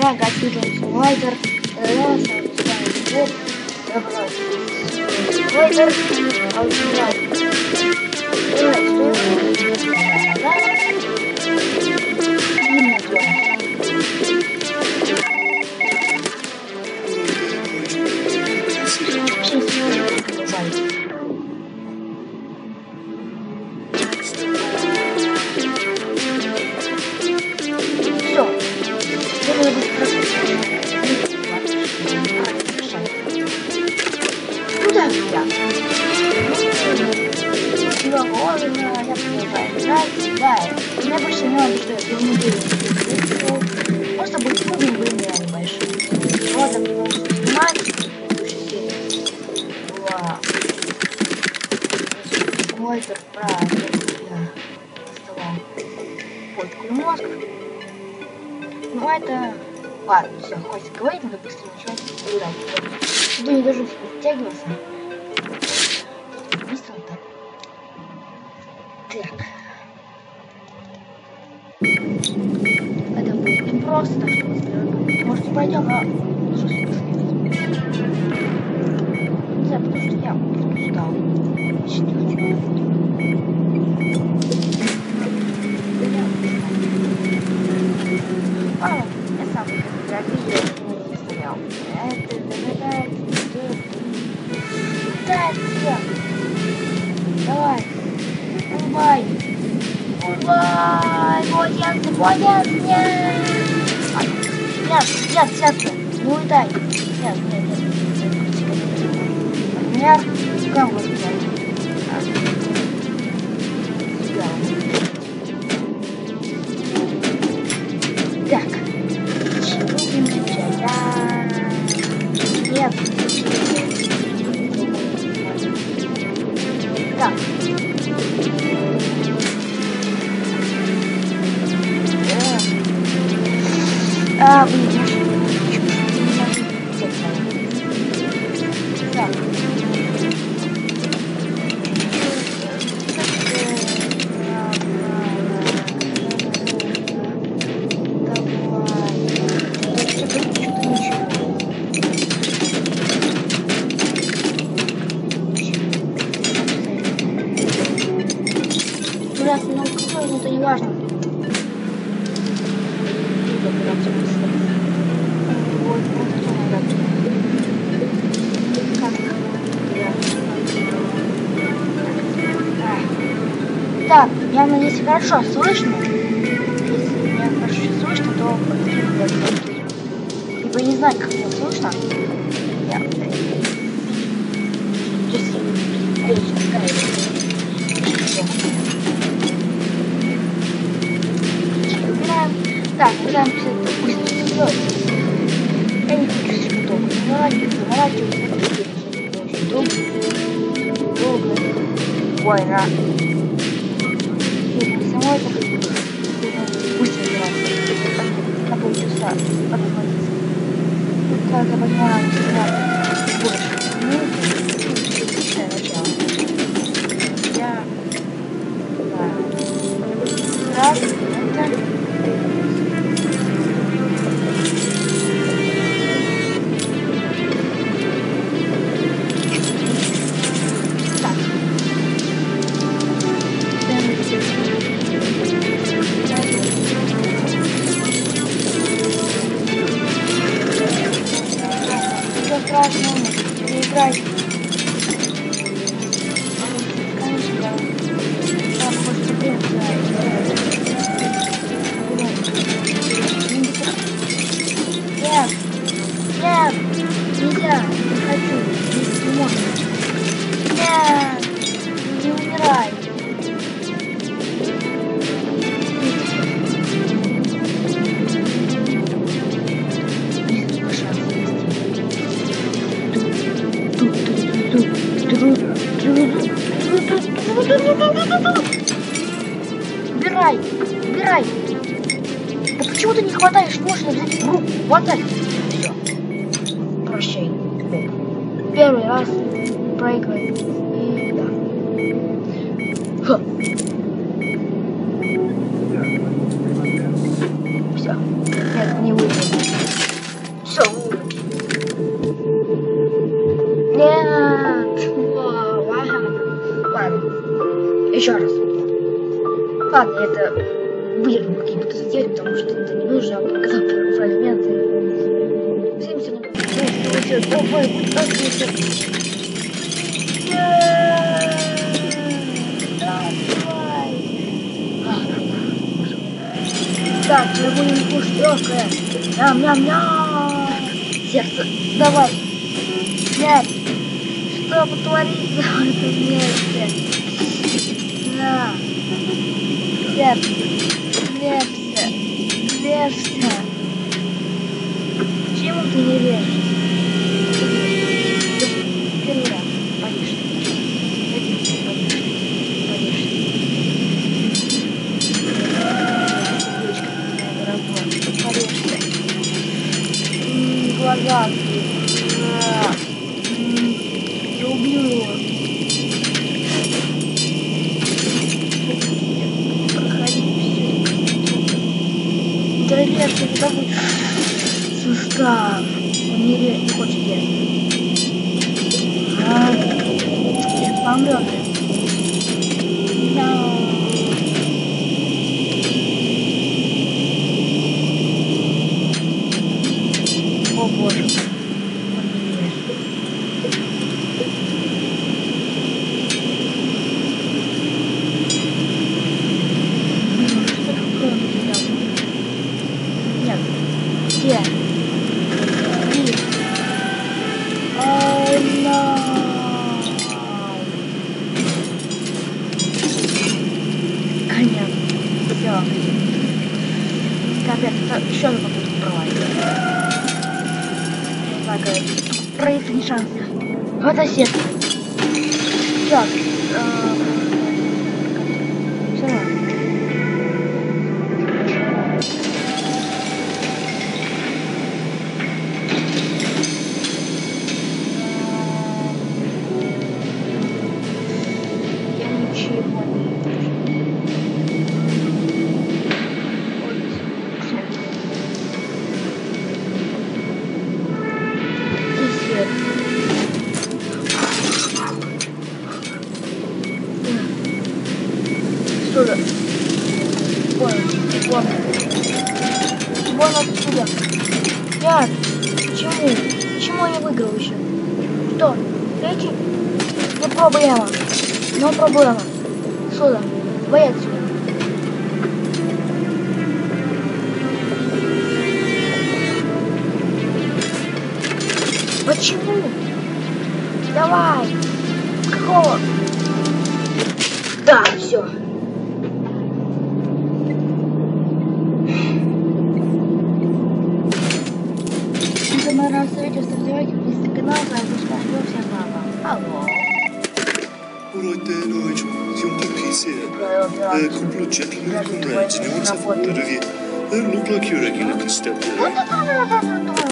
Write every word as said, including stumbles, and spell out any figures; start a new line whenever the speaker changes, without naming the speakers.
Франк, отсюда Смайдер, Леон, Смайдер, Доброс, Смайдер, Аутстрайк. Давай, что я больше не надо, что я не буду. Просто будет клубный вымер небольшой. Вот так можно снимать. Вау. Ой, это правда. Доставал. Вот, мозг. Ну это... Ладно, все, хватит говорить, надо быстро начать играть. Сюда не должен втягиваться. Быстро вот так. Так. Это будет не просто, так что мы можете пойдем, а лучше спустить. Не знаю, потому что я устал. Очень не хочу. А, я сам я видео не заставлял. Это, это, это, это, давай, улыбай. Улыбай, молодец, молодец, нет. Нет, нет, сядь, не улетай. Нет, нет, нет. Например, камеру взять. Так. Чего будем включать? Нет. Так. А, блин, я же не хочу. Так. Ужасно, ну какой, ну это не важно. Так, я надеюсь, хорошо слышно. Если меня хорошо слышно, то либо не знаю, как меня слышно. Я так, выбираем все это быстро сделать. Я не хочу слишком долго заворачивать, заворачивать. Очень долго. Долго. Ой, рад. Самой это быстро делать. На полчаса. Посмотрите. Как я понимаю, что больше минут. Отличное начало. Я... Да. Раз, это... Играть. Конечно, да. Там просто время Нет, нет, нельзя, не хочу, не, не можно. Нет, не умирай. Убирай, убирай. Да почему ты не хватаешь нож и взять в руку? Вот так. Все. Прощай. Первый раз проигрывает. И да. Фу. Все. Нет, не выйдет. еще раз. Ладно, я это выдерну какие-то сделать, потому что это не нужно, а показал фрагменты. Всем все равно. Давай, будь так, давай. Так, мы будем кушать легкое. Ням-ням-ням. Сердце, давай. Нет. Что потворится в этом месте? На. Сердце. Режься. Режься. Почему ты не режешься? Первый раз. Порежься. Порежься. Порежься. Порежься. Глаза. Я убью его. Проходи все. Да режься, куда будет сустав. Он не режет, не хочет есть. А, сейчас помрет. Да. О боже. Он не режет. Где? Три. Ой, no. Конец. Все. Капец, это еще одну попытку провалить. Так, проявится не шанс. Вот осетка. Так. Все равно. Отсюда. Вон, вон. Вон отсюда. Нет. Почему? Почему я выиграл еще? Что? Третий? Не проблема. No проблема. Отсюда. Давай отсюда. Почему? Давай. Какого? Да, все. Если мы раз видите, ставьте лайки, подписывайтесь на канал, с вами был Шпашко, всем пока. Алло.
Alright then, Nigel, it's your bookies here. Uh, couple of gentlemen and comrades, no one's have a word of you. They don't look like your regular constabulary.